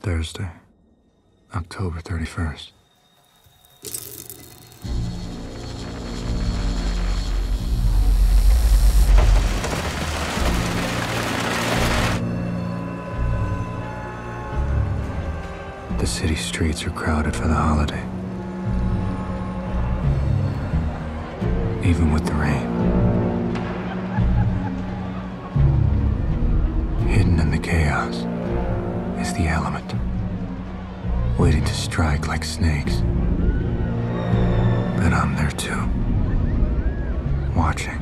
Thursday, October 31st. The city streets are crowded for the holiday. Even with the rain. Hidden in the chaos is the element, waiting to strike like snakes. But I'm there too, watching.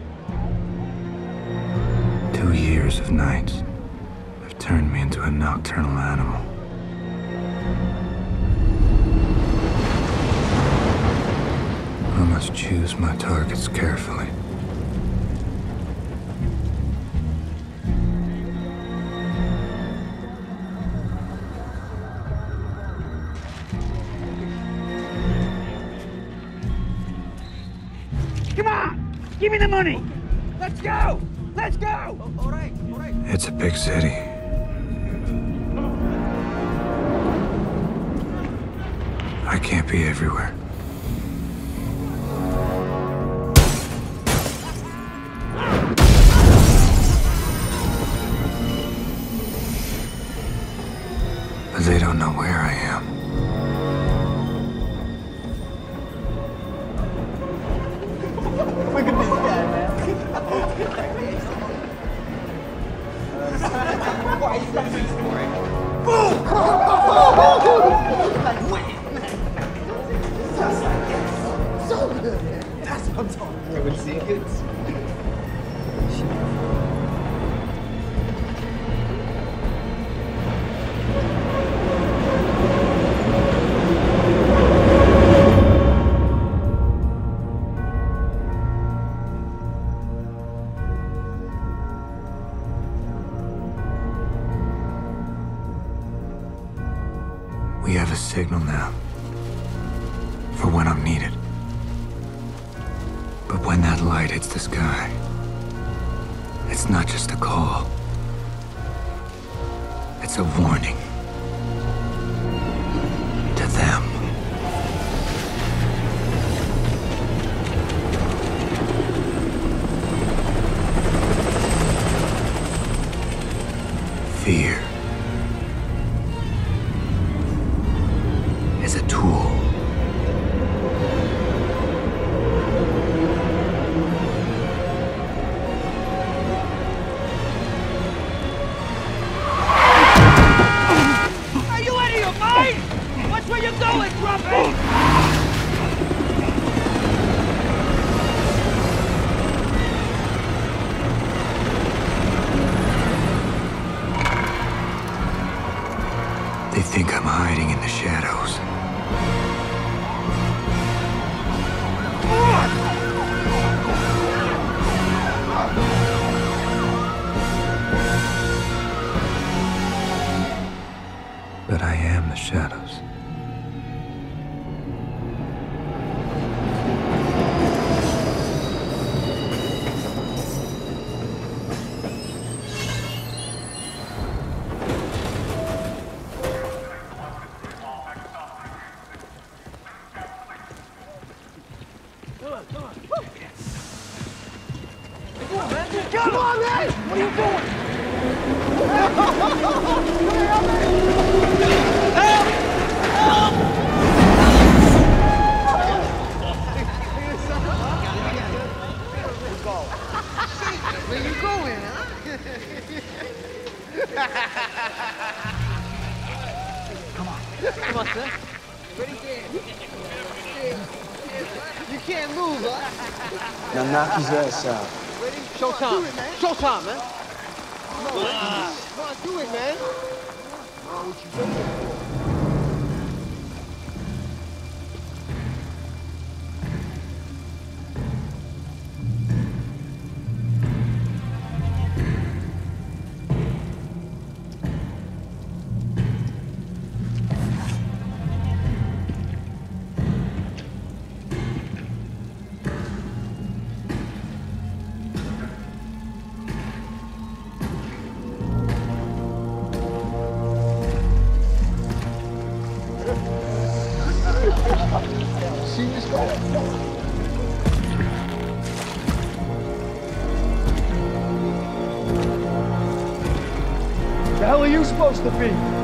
2 years of nights have turned me into a nocturnal animal. I must choose my targets carefully. Come on! Give me the money! Let's go! Let's go! All right, all right. It's a big city. I can't be everywhere. But they don't know where I am. Look at this guy, man. So good, man. That's what I'm talking about. With secrets. We have a signal now for when I'm needed. But when that light hits the sky, it's not just a call. It's a warning to them. Fear is a tool. Are you out of your mind? Watch where you're going, Grumpy! They think I'm hiding in the shadows. But I am the shadows. Come on, man! What are you doing? Where you going, huh? Come on, sir. Ready? You can't move, huh? Now knock his ass out. Ready? Showtime. Showtime, man. Come on, do it, man. What you waiting for? see this guy? The hell are you supposed to be?